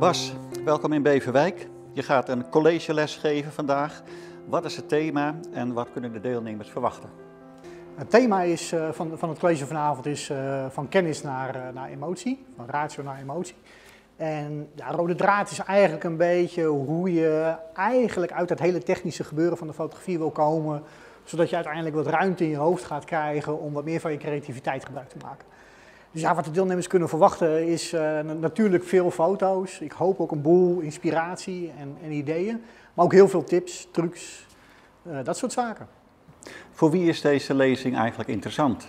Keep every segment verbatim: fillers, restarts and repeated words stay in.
Bas, welkom in Beverwijk. Je gaat een collegeles geven vandaag. Wat is het thema en wat kunnen de deelnemers verwachten? Het thema is, uh, van, van het college vanavond is uh, van kennis naar, uh, naar emotie, van ratio naar emotie. En ja, de rode draad is eigenlijk een beetje hoe je eigenlijk uit het hele technische gebeuren van de fotografie wil komen, zodat je uiteindelijk wat ruimte in je hoofd gaat krijgen om wat meer van je creativiteit gebruik te maken. Dus ja, wat de deelnemers kunnen verwachten is uh, natuurlijk veel foto's. Ik hoop ook een boel inspiratie en, en ideeën, maar ook heel veel tips, trucs, uh, dat soort zaken. Voor wie is deze lezing eigenlijk interessant?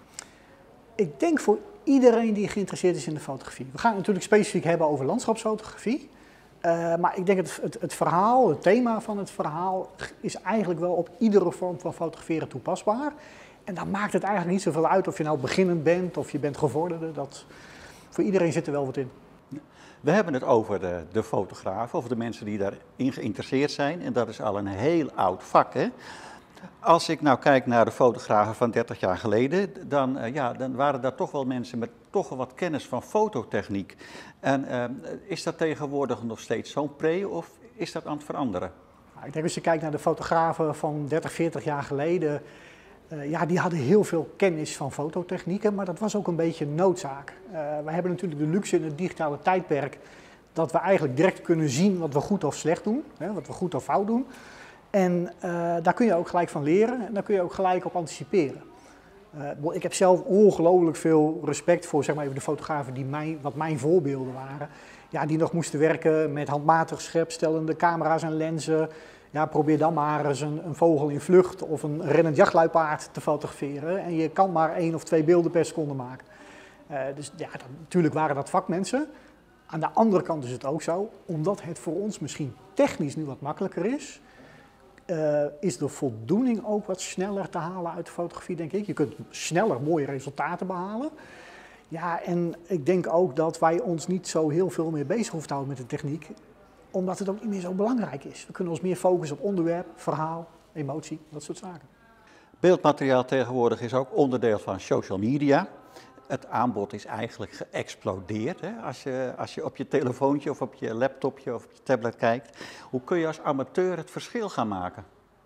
Ik denk voor iedereen die geïnteresseerd is in de fotografie. We gaan het natuurlijk specifiek hebben over landschapsfotografie. Uh, maar ik denk het, het, het verhaal, het thema van het verhaal is eigenlijk wel op iedere vorm van fotograferen toepasbaar. En dan maakt het eigenlijk niet zoveel uit of je nou beginnend bent of je bent gevorderde. Dat, voor iedereen zit er wel wat in. We hebben het over de, de fotografen of de mensen die daarin geïnteresseerd zijn. En dat is al een heel oud vak, hè? Als ik nou kijk naar de fotografen van dertig jaar geleden, dan, uh, ja, dan waren dat toch wel mensen met toch wel wat kennis van fototechniek. En uh, is dat tegenwoordig nog steeds zo'n pre of is dat aan het veranderen? Nou, ik denk als je kijkt naar de fotografen van dertig, veertig jaar geleden, uh, ja, die hadden heel veel kennis van fototechnieken, maar dat was ook een beetje noodzaak. Uh, wij hebben natuurlijk de luxe in het digitale tijdperk dat we eigenlijk direct kunnen zien wat we goed of slecht doen, hè, wat we goed of fout doen. En uh, daar kun je ook gelijk van leren en daar kun je ook gelijk op anticiperen. Uh, ik heb zelf ongelooflijk veel respect voor, zeg maar even, de fotografen die mijn, wat mijn voorbeelden waren. Ja, die nog moesten werken met handmatig scherpstellende camera's en lenzen. Ja, probeer dan maar eens een, een vogel in vlucht of een rennend jachtluipaard te fotograferen. En je kan maar één of twee beelden per seconde maken. Uh, dus ja, dat, natuurlijk waren dat vakmensen. Aan de andere kant is het ook zo, omdat het voor ons misschien technisch nu wat makkelijker is. Uh, is de voldoening ook wat sneller te halen uit de fotografie, denk ik. Je kunt sneller mooie resultaten behalen. Ja, en ik denk ook dat wij ons niet zo heel veel meer bezig hoeven te houden met de techniek, omdat het ook niet meer zo belangrijk is. We kunnen ons meer focussen op onderwerp, verhaal, emotie, dat soort zaken. Beeldmateriaal tegenwoordig is ook onderdeel van social media. Het aanbod is eigenlijk geëxplodeerd, hè? Als je, als je op je telefoontje of op je laptopje of op je tablet kijkt. Hoe kun je als amateur het verschil gaan maken?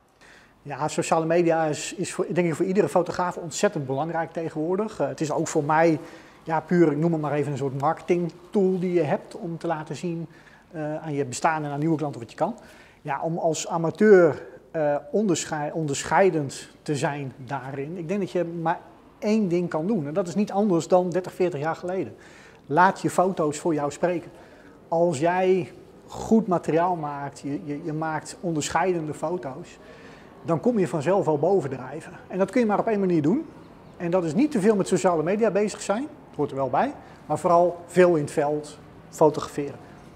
Ja, sociale media is, is voor, denk ik voor iedere fotograaf ontzettend belangrijk tegenwoordig. Uh, het is ook voor mij, ja, puur, ik noem het maar even, een soort marketing tool die je hebt om te laten zien uh, aan je bestaande en aan nieuwe klanten wat je kan. Ja, om als amateur uh, onderschei onderscheidend te zijn daarin. Ik denk dat je maar één ding kan doen en dat is niet anders dan dertig, veertig jaar geleden. Laat je foto's voor jou spreken. Als jij goed materiaal maakt, je, je, je maakt onderscheidende foto's, dan kom je vanzelf wel bovendrijven. En dat kun je maar op één manier doen. En dat is niet te veel met sociale media bezig zijn, het hoort er wel bij, maar vooral veel in het veld fotograferen.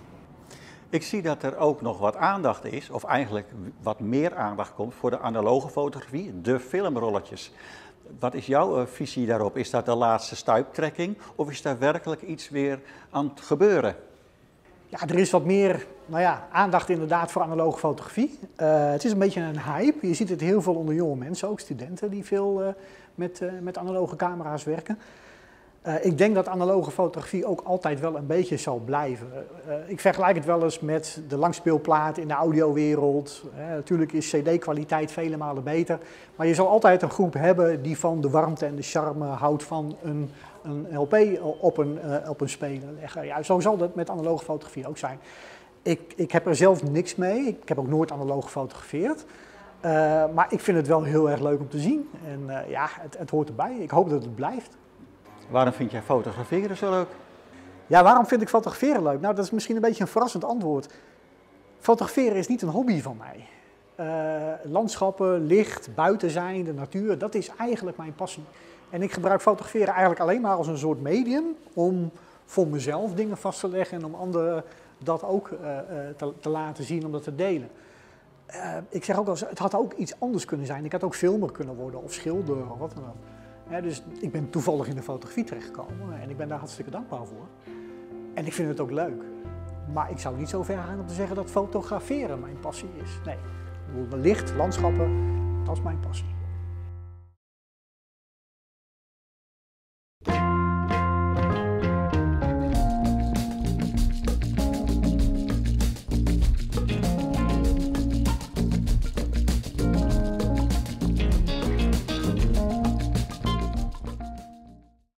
Ik zie dat er ook nog wat aandacht is, of eigenlijk wat meer aandacht komt voor de analoge fotografie, de filmrolletjes. Wat is jouw uh, visie daarop? Is dat de laatste stuiptrekking of is daar werkelijk iets weer aan het gebeuren? Ja, er is wat meer nou ja, aandacht inderdaad voor analoge fotografie. Uh, het is een beetje een hype. Je ziet het heel veel onder jonge mensen, ook studenten die veel uh, met, uh, met analoge camera's werken. Uh, ik denk dat analoge fotografie ook altijd wel een beetje zal blijven. Uh, ik vergelijk het wel eens met de langspeelplaat in de audiowereld. Uh, natuurlijk is C D-kwaliteit vele malen beter. Maar je zal altijd een groep hebben die van de warmte en de charme houdt van een, een L P op een, uh, op een speler leggen. Ja, zo zal dat met analoge fotografie ook zijn. Ik, ik heb er zelf niks mee. Ik heb ook nooit analoog gefotografeerd. Uh, maar ik vind het wel heel erg leuk om te zien. En uh, ja, het, het hoort erbij. Ik hoop dat het blijft. Waarom vind jij fotograferen zo leuk? Ja, waarom vind ik fotograferen leuk? Nou, dat is misschien een beetje een verrassend antwoord. Fotograferen is niet een hobby van mij. Uh, landschappen, licht, buiten zijn, de natuur, dat is eigenlijk mijn passie. En ik gebruik fotograferen eigenlijk alleen maar als een soort medium om voor mezelf dingen vast te leggen en om anderen dat ook uh, te, te laten zien, om dat te delen. Uh, ik zeg ook wel eens, het had ook iets anders kunnen zijn. Ik had ook filmer kunnen worden of schilder of wat dan ook. Ja, dus ik ben toevallig in de fotografie terechtgekomen en ik ben daar hartstikke dankbaar voor. En ik vind het ook leuk. Maar ik zou niet zo ver gaan om te zeggen dat fotograferen mijn passie is. Nee, licht, landschappen, dat is mijn passie.